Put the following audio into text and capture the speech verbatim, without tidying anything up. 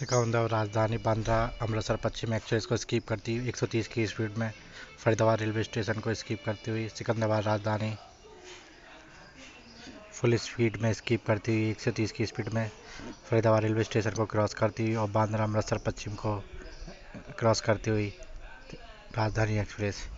Secunderabad Rajdhani Bandra Amritsar Paschim express को skip करती हुई एक सौ तीस की स्पीड में फरीदाबाद रेलवे स्टेशन को स्किप करती हुई सिकंदराबाद राजधानी फुल स्पीड में स्किप करती हुई एक सौ तीस की स्पीड में फरीदाबाद रेलवे स्टेशन को क्रॉस करती हुई और बांद्रा अमृतसर पश्चिम को क्रॉस करती हुई राजधानी एक्सप्रेस।